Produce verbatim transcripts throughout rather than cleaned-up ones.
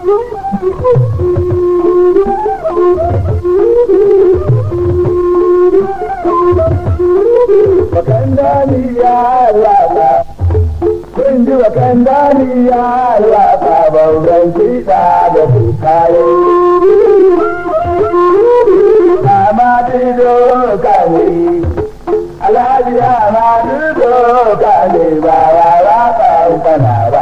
Bakandani ya lata, kun ji bakandani ya lata, bauran kiɗa da bukaye. Amadi doka ne, Alhaji Amadi doka ne, ba ya waka kana ba.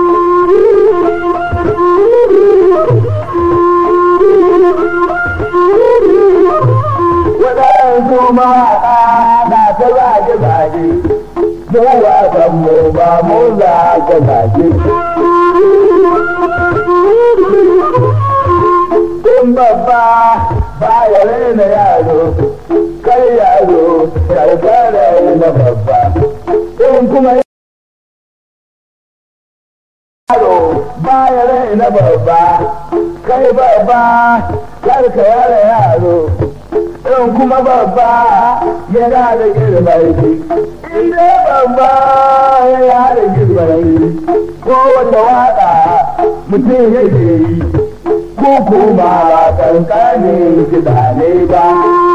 Waɗansu mawaƙa na ta zage-zage, mu wasan mu ba mu zage-zage. In babba ba ya raina yaro, kai yaro karkara na babba. In kuma yaro ba ya raina babba, kai babba karkara yaro. In kuma babba yana da girmai, in dai babba yana da girmai, ko wata waƙa mutum yake yi, ko kuma ba kankanin kiɗa ne ba.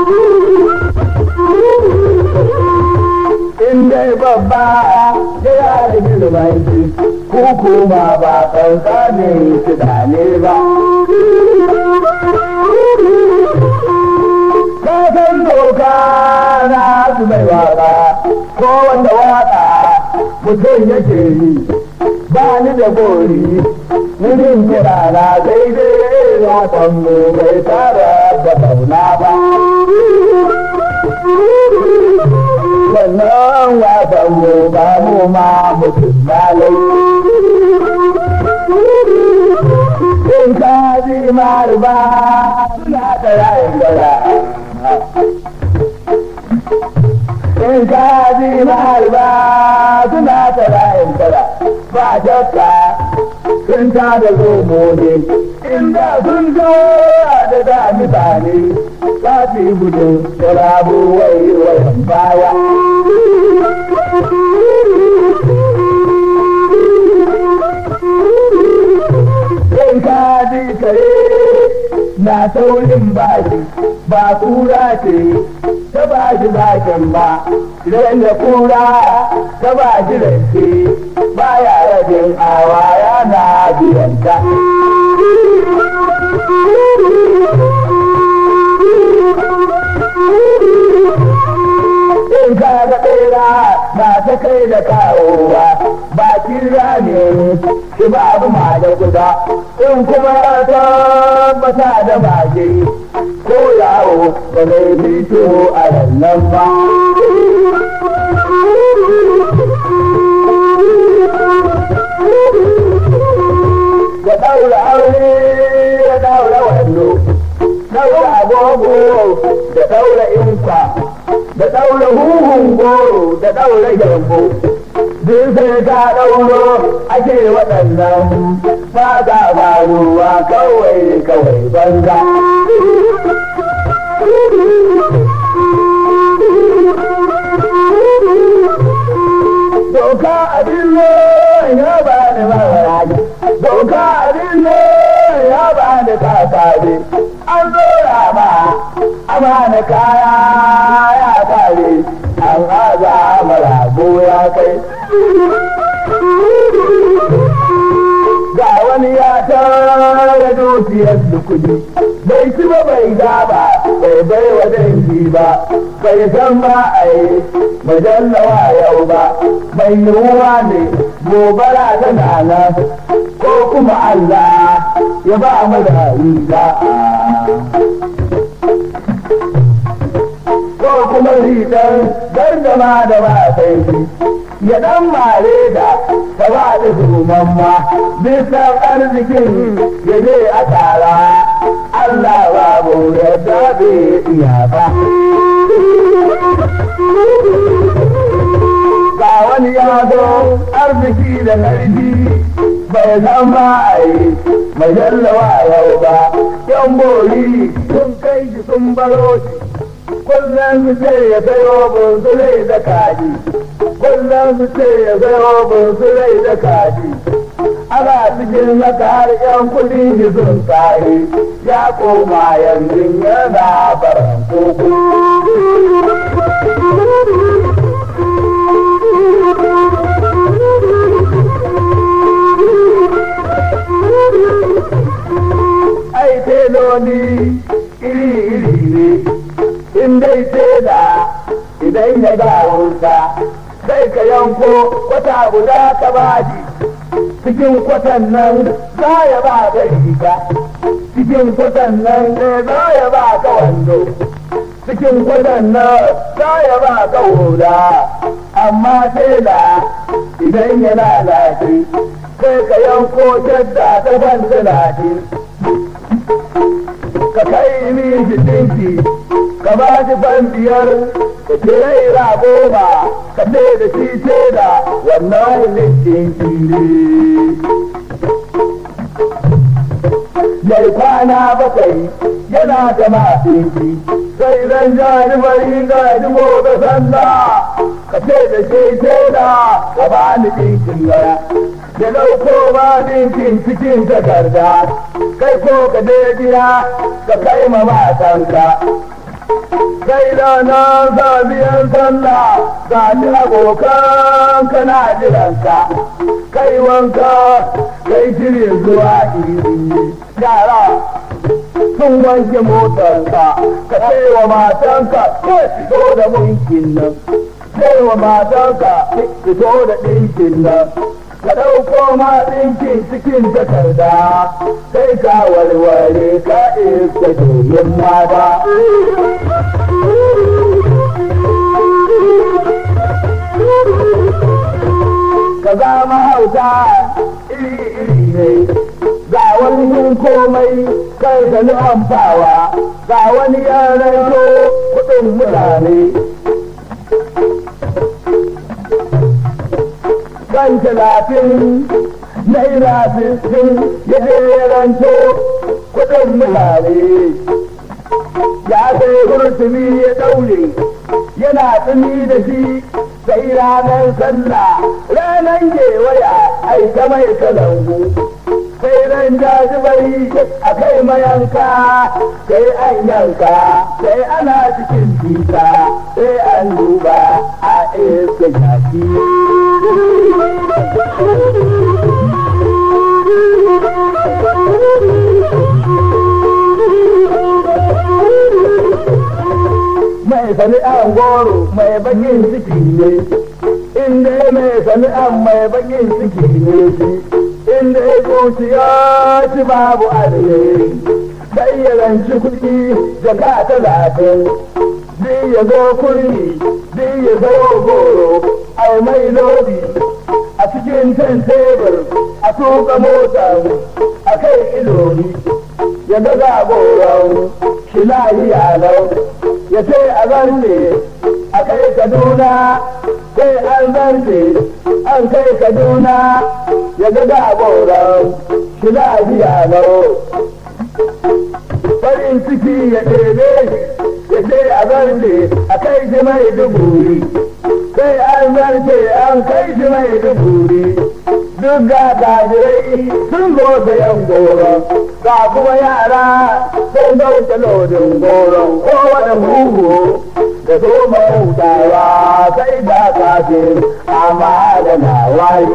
In dai babba yana da girmai, ko kuma ba kankanin kiɗa ne ba. Kasan doka na su mai waka, ko wanda waka mutum yake yi, ba ni da gori, wurin kira na daidai wasan mu bai tara da kauna ba. Wannan wasan mu ba mu ma mutum lalai. In ka ji marba suna da rayin gara. In ka ji marba suna ta rayin kara, ba shakka sun ta da zomo ne, inda sun zo da da mutane ba su yi gudun rabu wai wayan baya. In ka ji kare na saurin baki, ba kura ce ta ba shi bakin ba, idan da kura ta ba shi rance ba ya rabin awa yana biyanta. In ka ga ɗaya na ta kai da kawowa, bakin rami shi babu ma da guda, in kuma ya tabbata da baki ko yawo ba zai fito a rannan ba. Da ɗaura aure da ɗaura wando, ɗaura agogo da ɗaura inkwa, da ɗaura huhun goro da ɗaura gyambo. Duk sai ka ɗauro ake waɗannan ba ta faruwa kawai kawai banza. Doka abin ya ba ni mawaraji, doka abin ya ba ni kakare, an zora ba amana kaya ya kare, an haza marago ya kai. Ga wani ya tara dukiyar kudi, bai ci ba bai gaba, bai bai wa dangi ba, bai san ba a yi majallawa yau ba, mai yiwuwa ne gobara tana nan, ko kuma Allah ya ba mu da riga. Ko kuma rigar gargama da ba sai ya dan mare da ta ba da zumamma, bisa arzikin ya je a tara, Allah babu yadda bai iya ba. Ga wani ya zo arziki da ƙarfi bai san ba a yi majallawa yau ba, yan bori sun kai shi sun baro shi, kullum su ce ya sayo bunsulai da kaji, kullum su ce ya sayo bunsulai da kaji, ana cikin haka har yan kudi sun kare ya koma yanzu yana baran koko. Ai teloli iri-iri ne, in dai tela idan ya ga wuta sai ka yanko kwata guda ka baji. Cikin kwatan nan za ya ba ka riga, cikin kwatan nan za ya ba ka wando, cikin kwatan nan za ya ba ka hula, amma tela idan ya lalace sai ka yanko jadda ta ban talatin. Ka kai miji dinki ka ba shi ban biyar ka kirai goma ka ce da shi ce da wannan dinki ne. Mai kwana bakwai yana da matinki sai ran jani bari ga dubo ga sanda ka ce da shi ce da ka ba ni dinkin gara. Ya ɗauko ma ɗinkin cikin takarda kai ko ka je gida ka kai ma matanka. Sai ranar safiyan sallah ga shi abokan kana jiranka. Kai wanka kai shirin zuwa iri yara sun wanke motarka ka ce wa matanka ko fito da mulkin nan. Sai wa matanka fito da ɗinkin nan. Ka ɗauko ma ɗinkin cikin takarda sai ka walwale ka iska domin mata. Ka zama hauta iri-iri ne, ga wani yin komai kai da nu'amfawa, ga wani yanar kuɗin mutane. Kan talatin naira sittin ya je ya ranto kuɗin mutane. Ya sai hurtumi ya ɗaure yana tsini da shi sai ranar sallah ranar gewaya aika mai kalangu. Sai ran jajibai a kai mayanka sai an yanka sai ana cikin tita sai an duba a iska yaki. Mai sani'an goro mai bakin ciki ne, inda mai sani'an mai bakin ciki ne shi, inda zuciya ci babu alheri, sai ya ranci kuɗi jaka talatin, duk ya zo kurmi, duk ya zayo goro, ai mai lodi a cikin can tebur, a tuka mota, a kai ilori, ya ga goron shi lahiya lau. Ya ce a zarce a kai Kaduna sai an zarce an kai Kaduna ya ga gaboran shi lafiya lau. Farin ciki ya ɗebe ya ce a zarce a kai shi mai duburi sai an zarce an kai shi mai duburi. Duk ga tajirai sun zo sayan goron ga kuma yara sun dauke lodin goron kowane mugu da zo mahutawa sai da kafin amma da nawayi.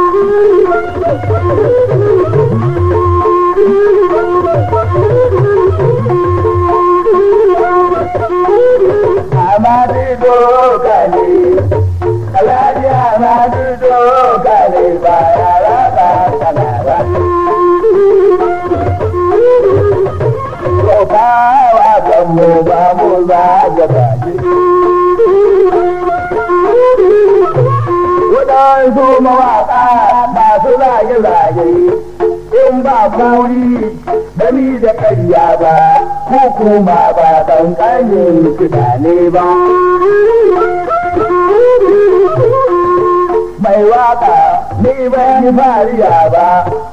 Amadi doka ne, Alhaji Amadi doka ne ba yara ba kana ba. Rokawa kan mu ba mu za ga baji. Waɗansu mawaƙa masu zage-zage in ba kauri da ni da ƙarya ba, ko kuma ba ƙanƙanin tunane ba. Mai waƙa ni ba ni fariya ba,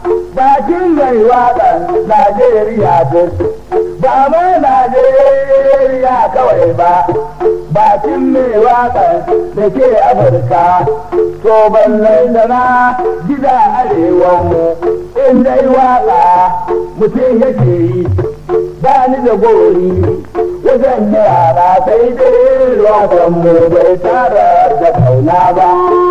bakin mai waƙan Najeriya duk, ba ma Najeriya Najeriya kawai ba bakin mai waka da ke Afirka to ballai da na gida arewa mu in dai waka mutum yake yi ba ni da gori wajen yara sai dai wakan mu bai tara da kauna ba.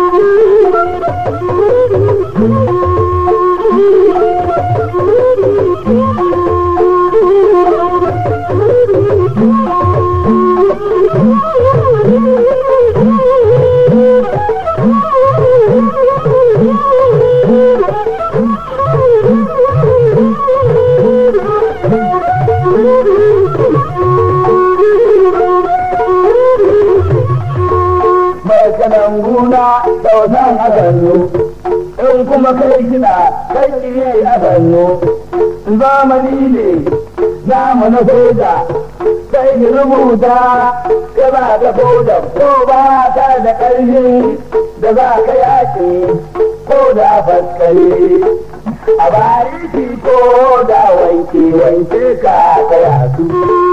Mai kanan guna sautan a sannu in kuma kai kiɗa kai kiye a sannu zamani ne namu na soja sai ki rubuta ka ba ka soja ko ba ka da ƙarfi da za ka yaƙi ko da faskare a bariki ko da wanke wanke ka kaya su.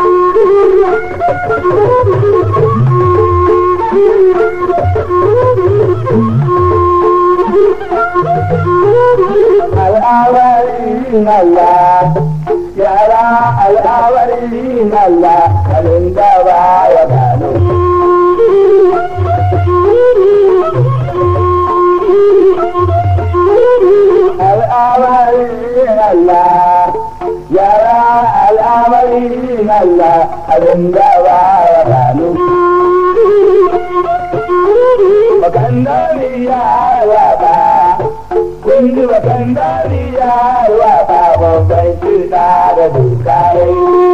Al'awarin Allah, yara al'awarin Allah, kalin gaba ya gano. Al'awarin Allah, yara al'awarin Allah, kalin gaba ya gano. Bakandari ya waka, kundi bakandari ya waka, babban kiɗa da dukarai.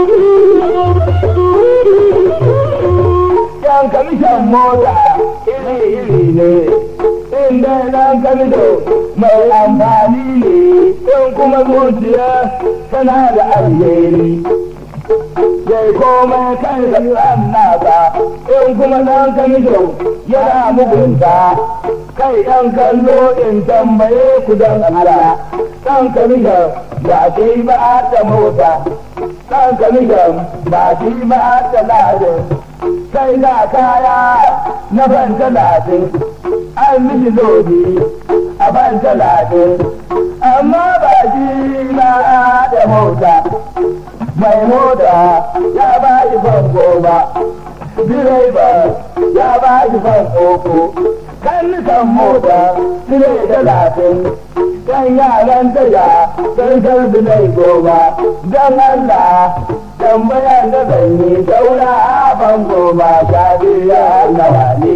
Yan kamishan mota iri-iri ne, inda yan kamisho mai amfani ne, in kuma zuciya tana da alheri. Zai komai kan zaɓen nasa in kuma ɗan kamisho yana mugunta kai ɗan kallo in tambaye ku don Allah ɗan kamisho ba shi ba ta mota ɗan kamisho ba shi ba ta ladin kai ga kaya na ban talatin an miji lodi a ban talatin amma ba shi ba ta mota mai mota ya ba shi fan goma direba ya ba shi fan uku kan nisan mota dire talatin kan yaran taya don sarbi mai goma don Allah tambayan da zan yi saura fan goma sha biya nawa ne.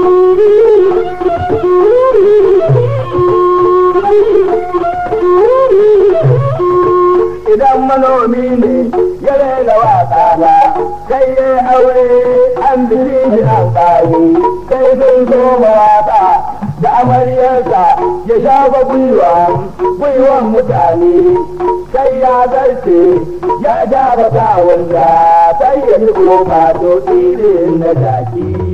Idan manomi ne ya rera waka ba kai ya aure an biri shi an ƙari kai sun so mawaka da amaryarsa ya shafa gwiwa gwiwan mutane sai ya zarce ya shafa kawunsa sai ya ji koma to irin na jaki.